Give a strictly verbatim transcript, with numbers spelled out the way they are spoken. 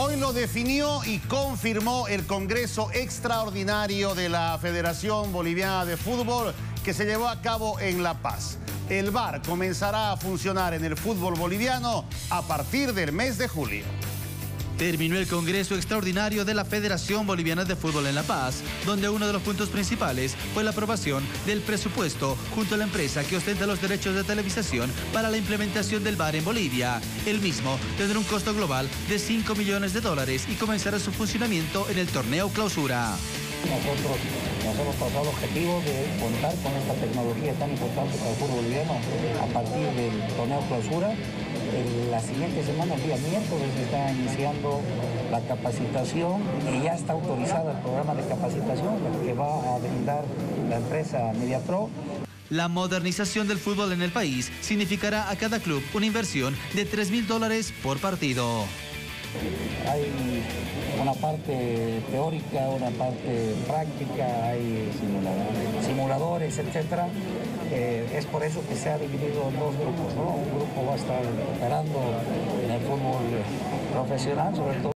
Hoy lo definió y confirmó el Congreso Extraordinario de la Federación Boliviana de Fútbol que se llevó a cabo en La Paz. El V A R comenzará a funcionar en el fútbol boliviano a partir del mes de julio. Terminó el Congreso Extraordinario de la Federación Boliviana de Fútbol en La Paz, donde uno de los puntos principales fue la aprobación del presupuesto junto a la empresa que ostenta los derechos de televisación para la implementación del V A R en Bolivia. El mismo tendrá un costo global de cinco millones de dólares y comenzará su funcionamiento en el torneo Clausura. Nosotros nos hemos pasado el objetivo de contar con esta tecnología tan importante para el fútbol boliviano a partir del torneo Clausura. En la siguiente semana, el día miércoles, se está iniciando la capacitación y ya está autorizada el programa de capacitación que va a brindar la empresa MediaPro. La modernización del fútbol en el país significará a cada club una inversión de tres mil dólares por partido. Hay una parte teórica, una parte práctica, hay simuladores, simuladores etcétera. Eh, es por eso que se ha dividido en dos grupos, ¿no? Un grupo va a estar operando en el fútbol profesional, sobre todo